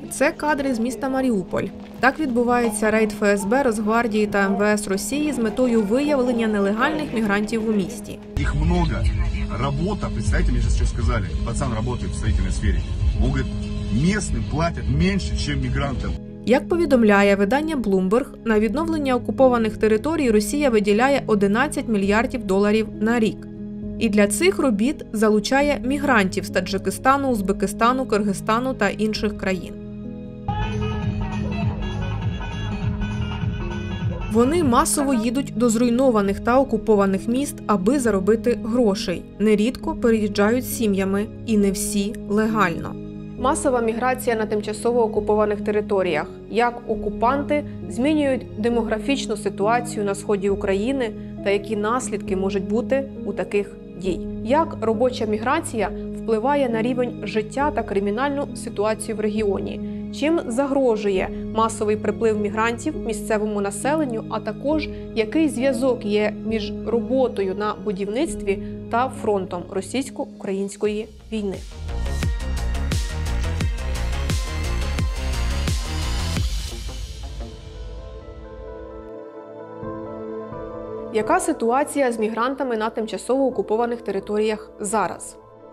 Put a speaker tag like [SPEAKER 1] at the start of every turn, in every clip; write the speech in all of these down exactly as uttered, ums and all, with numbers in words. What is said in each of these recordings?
[SPEAKER 1] Це кадри з міста Маріуполь. Так відбувається рейд Ф С Б, Росгвардії та М В С Росії з метою виявлення нелегальних мігрантів у місті.
[SPEAKER 2] Їх много. Робота, представляете, мне сейчас сказали, пацан работает в строительной сфере. Он говорит, местным платят меньше, чем мигрантам.
[SPEAKER 1] Як повідомляє видання Bloomberg, на відновлення окупованих територій Росія виділяє одинадцять мільярдів доларів на рік. І для цих робіт залучає мігрантів з Таджикистану, Узбекистану, Киргизстану та інших країн. Вони масово їдуть до зруйнованих та окупованих міст, аби заробити грошей. Нерідко переїжджають сім'ями, і не всі легально. Масова міграція на тимчасово окупованих територіях. Як окупанти змінюють демографічну ситуацію на сході України та які наслідки можуть бути у таких дій. Як робоча міграція впливає на рівень життя та кримінальну ситуацію в регіоні. Чим загрожує масовий приплив мігрантів місцевому населенню, а також який зв'язок є між роботою на будівництві та фронтом російсько-української війни. Яка ситуація з мігрантами на тимчасово окупованих територіях зараз?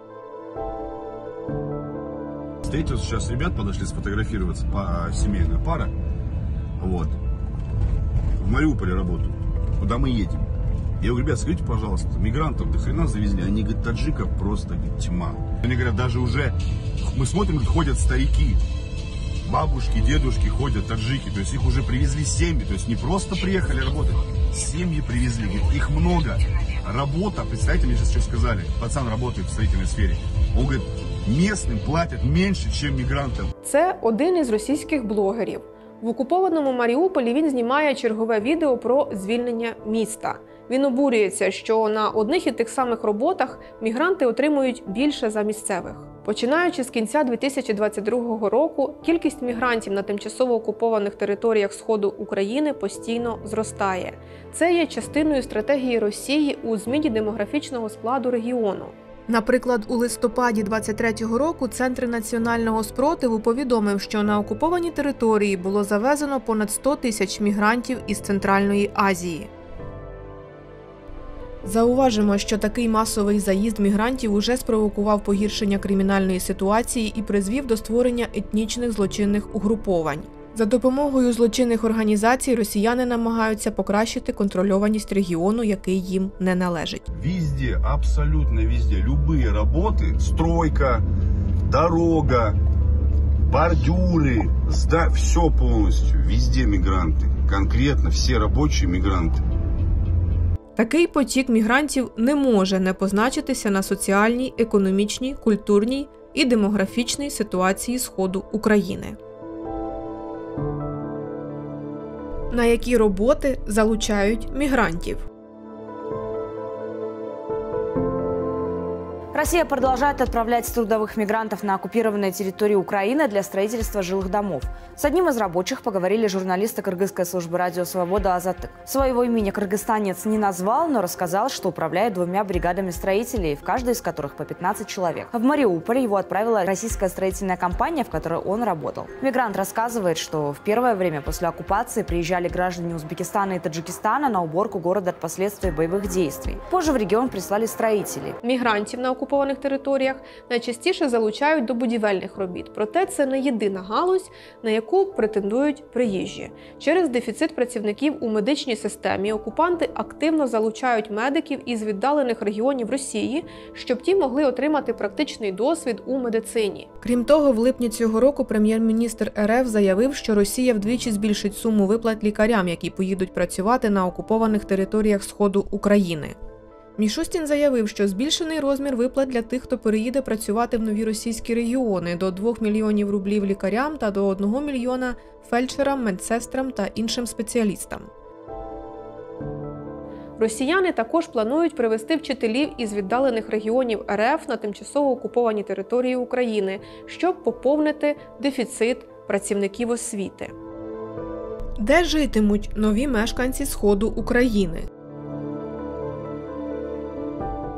[SPEAKER 2] Встретил сейчас ребят, подошли сфотографироваться, семейная пара. Вот. В Мариуполе работают. Куда мы едем? Я говорю, ребят, скажите, пожалуйста, мигрантов до хрена завезли? Они говорят, таджиков просто говорит, тьма. Они говорят, даже уже, мы смотрим, говорит, ходят старики. Бабушки, дедушки ходят, таджики. То есть их уже привезли семьи. То есть не просто приехали работать, семьи привезли. Говорит, их много. Работа, представьте, мне сейчас сказали, пацан работает в строительной сфере. Он говорит, местным платят меньше, чем мігрантам.
[SPEAKER 1] Це один із російських блогерів. В окупованому Маріуполі він знімає чергове відео про звільнення міста. Він обурюється, що на одних і тих самих роботах мігранти отримують більше за місцевих. Починаючи з кінця дві тисячі двадцять другого року, кількість мігрантів на тимчасово окупованих територіях Сходу України постійно зростає. Це є частиною стратегії Росії у зміні демографічного складу регіону. Наприклад, у листопаді двадцять третього року Центр національного спротиву повідомив, що на окуповані території було завезено понад сто тисяч мігрантів із Центральної Азії. Зауважимо, що такий масовий заїзд мігрантів уже спровокував погіршення кримінальної ситуації і призвів до створення етнічних злочинних угруповань. За допомогою злочинних організацій росіяни намагаються покращити контрольованість регіону, який їм не належить.
[SPEAKER 2] Везде, абсолютно везде, любые работы, стройка, дорога, бордюры, сда... все полностью, везде мигранты, конкретно все рабочие мигранты.
[SPEAKER 1] Такий потік мігрантів не може не позначитися на соціальній, економічній, культурній і демографічній ситуації Сходу України. На які роботи залучають мігрантів?
[SPEAKER 3] Россия продолжает отправлять трудовых мигрантов на оккупированные территории Украины для строительства жилых домов. С одним из рабочих поговорили журналисты кыргызской службы радио «Свобода» Азатык. Своего имени кыргызстанец не назвал, но рассказал, что управляет двумя бригадами строителей, в каждой из которых по пятнадцать человек. В Мариуполь его отправила российская строительная компания, в которой он работал. Мигрант рассказывает, что в первое время после оккупации приезжали граждане Узбекистана и Таджикистана на уборку города от последствий боевых действий. Позже в регион прислали строителей.
[SPEAKER 1] Мігрантів на окупованих територіях найчастіше залучають до будівельних робіт. Проте це не єдина галузь, на яку претендують приїжджі. Через дефіцит працівників у медичній системі окупанти активно залучають медиків із віддалених регіонів Росії, щоб ті могли отримати практичний досвід у медицині. Крім того, в липні цього року прем'єр-міністр Ер Еф заявив, що Росія вдвічі збільшить суму виплат лікарям, які поїдуть працювати на окупованих територіях Сходу України. Мішустін заявив, що збільшений розмір виплат для тих, хто переїде працювати в нові російські регіони, до двох мільйонів рублів лікарям та до одного мільйона фельдшерам, медсестрам та іншим спеціалістам. Росіяни також планують привезти вчителів із віддалених регіонів Ер Еф на тимчасово окуповані території України, щоб поповнити дефіцит працівників освіти. Де житимуть нові мешканці Сходу України?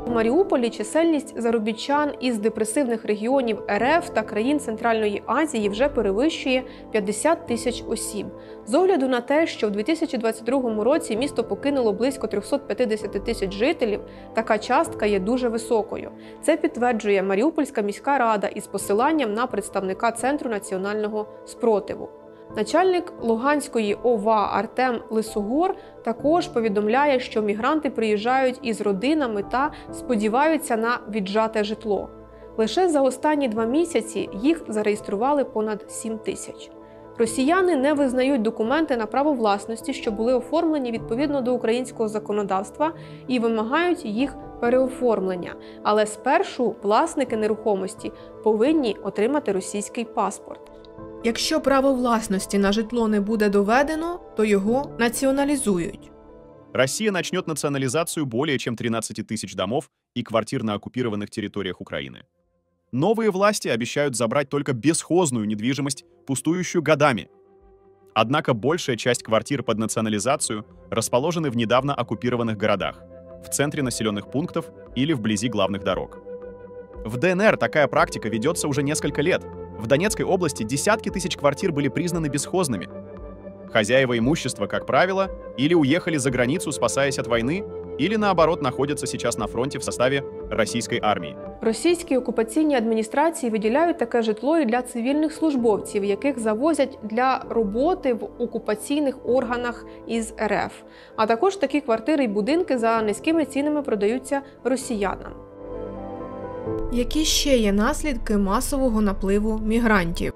[SPEAKER 1] У Маріуполі чисельність заробітчан із депресивних регіонів РФ та країн Центральної Азії вже перевищує п'ятдесят тисяч осіб. З огляду на те, що в дві тисячі двадцять другому році місто покинуло близько триста п'ятдесят тисяч жителів, така частка є дуже високою. Це підтверджує Маріупольська міська рада із посиланням на представника Центру національного спротиву. Начальник Луганської ОВА Артем Лисогор також повідомляє, що мігранти приїжджають із родинами та сподіваються на віджате житло. Лише за останні два місяці їх зареєстрували понад сім тисяч. Росіяни не визнають документи на право власності, що були оформлені відповідно до українського законодавства, і вимагають їх переоформлення. Але спершу власники нерухомості повинні отримати російський паспорт. Якщо право власності на житло не буде доведено, то його націоналізують.
[SPEAKER 4] Россия начнет национализацию более чем тринадцати тысяч домов и квартир на оккупированных территориях Украины. Новые власти обещают забрать только бесхозную недвижимость, пустующую годами. Однако большая часть квартир под национализацию расположены в недавно оккупированных городах, в центре населенных пунктов или вблизи главных дорог. В ДНР такая практика ведется уже несколько лет. В Донецкой области десятки тысяч квартир были признаны бесхозными. Хозяева имущества, как правило, или уехали за границу, спасаясь от войны, или, наоборот, находятся сейчас на фронте в составе российской армии.
[SPEAKER 1] Російські окупаційні адміністрації виділяють таке житло і для цивільних службовців, яких завозять для роботи в окупаційних органах із РФ. А також такі квартири і будинки за низькими цінами продаються росіянам. Які ще є наслідки масового напливу мігрантів?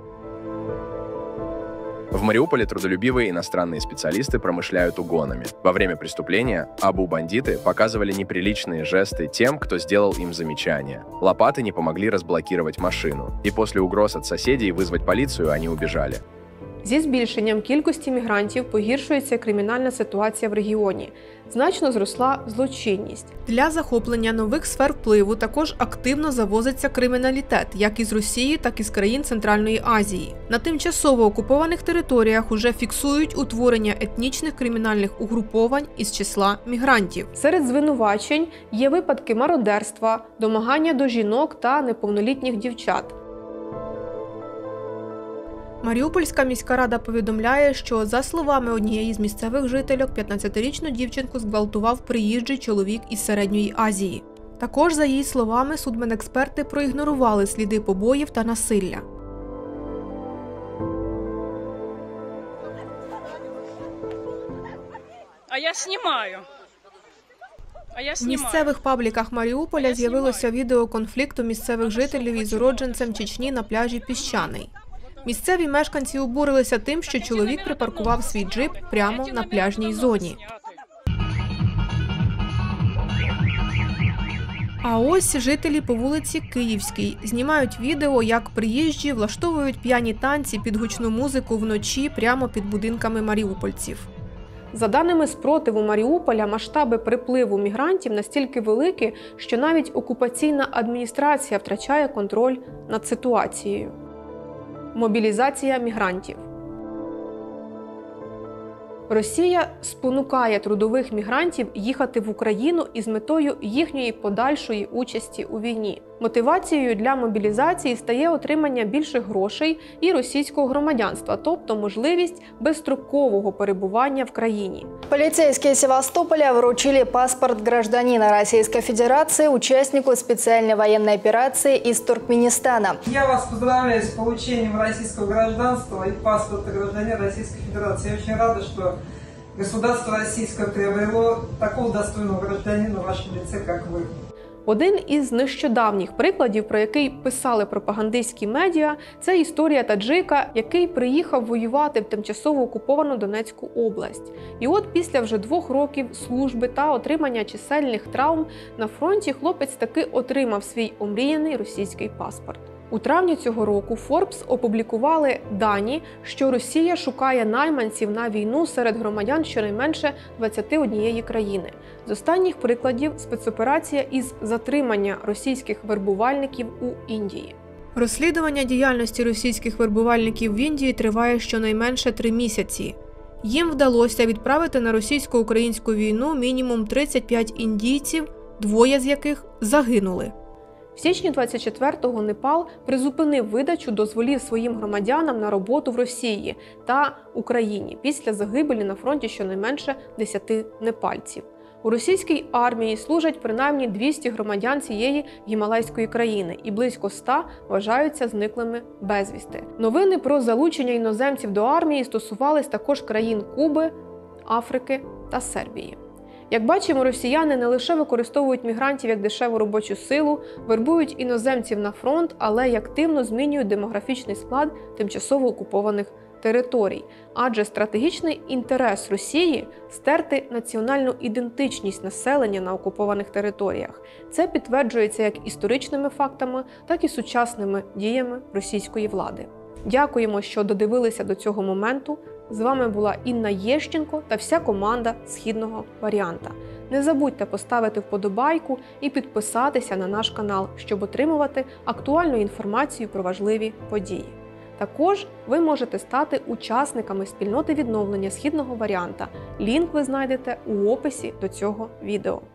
[SPEAKER 5] В Мариуполе трудолюбивые иностранные специалисты промышляют угонами. Во время преступления абу-бандиты показывали неприличные жесты тем, кто сделал им замечание. Лопаты не помогли разблокировать машину, и после угроз от соседей вызвать полицию они убежали.
[SPEAKER 1] Зі збільшенням кількості мігрантів погіршується кримінальна ситуація в регіоні. Значно зросла злочинність. Для захоплення нових сфер впливу також активно завозиться криміналітет, як із Росії, так і з країн Центральної Азії. На тимчасово окупованих територіях уже фіксують утворення етнічних кримінальних угруповань із числа мігрантів. Серед звинувачень є випадки мародерства, домагання до жінок та неповнолітніх дівчат. Маріупольська міська рада повідомляє, що, за словами однієї з місцевих жительок, п'ятнадцятирічну дівчинку зґвалтував приїжджий чоловік із Середньої Азії. Також, за її словами, судмедексперти проігнорували сліди побоїв та насилля.
[SPEAKER 6] А я знімаю. А я
[SPEAKER 1] В місцевих пабліках Маріуполя з'явилося відео конфлікту місцевих жителів із уродженцем Чечні на пляжі Піщаний. Місцеві мешканці обурилися тим, що чоловік припаркував свій джип прямо на пляжній зоні. А ось жителі по вулиці Київській знімають відео, як приїжджі влаштовують п'яні танці під гучну музику вночі прямо під будинками маріупольців. За даними спротиву Маріуполя, масштаби припливу мігрантів настільки великі, що навіть окупаційна адміністрація втрачає контроль над ситуацією. Мобілізація мігрантів. Росія спонукає трудових мігрантів їхати в Україну із метою їхньої подальшої участі у війні. Мотивацією для мобілізації стає отримання більших грошей і російського громадянства, тобто можливість безстрокового перебування в країні.
[SPEAKER 7] Полицейские Севастополя вручили паспорт гражданина Российской Федерации участнику специальной военной операции из Туркменистана.
[SPEAKER 8] Я вас поздравляю с получением российского гражданства и паспорта гражданина Российской Федерации. Я очень рада, что государство российское приобрело такого достойного гражданина в вашем лице, как вы.
[SPEAKER 1] Один із нещодавніх прикладів, про який писали пропагандистські медіа, це історія таджика, який приїхав воювати в тимчасово окуповану Донецьку область. І от після вже двох років служби та отримання чисельних травм на фронті хлопець таки отримав свій омріяний російський паспорт. У травні цього року Forbes опублікували дані, що Росія шукає найманців на війну серед громадян щонайменше двадцяти однієї країни. З останніх прикладів – спецоперація із затримання російських вербувальників у Індії. Розслідування діяльності російських вербувальників в Індії триває щонайменше три місяці. Їм вдалося відправити на російсько-українську війну мінімум тридцять п'ять індійців, двоє з яких загинули. В січні двадцять четвертого Непал призупинив видачу дозволів своїм громадянам на роботу в Росії та Україні після загибелі на фронті щонайменше десяти непальців. У російській армії служать принаймні двісті громадян цієї гімалайської країни і близько ста вважаються зниклими безвісти. Новини про залучення іноземців до армії стосувались також країн Куби, Африки та Сербії. Як бачимо, росіяни не лише використовують мігрантів як дешеву робочу силу, вербують іноземців на фронт, але й активно змінюють демографічний склад тимчасово окупованих територій. Адже стратегічний інтерес Росії – стерти національну ідентичність населення на окупованих територіях. Це підтверджується як історичними фактами, так і сучасними діями російської влади. Дякуємо, що додивилися до цього моменту. З вами була Інна Єщенко та вся команда «Східного варіанта». Не забудьте поставити вподобайку і підписатися на наш канал, щоб отримувати актуальну інформацію про важливі події. Також ви можете стати учасниками спільноти відновлення «Східного варіанта». Лінк ви знайдете у описі до цього відео.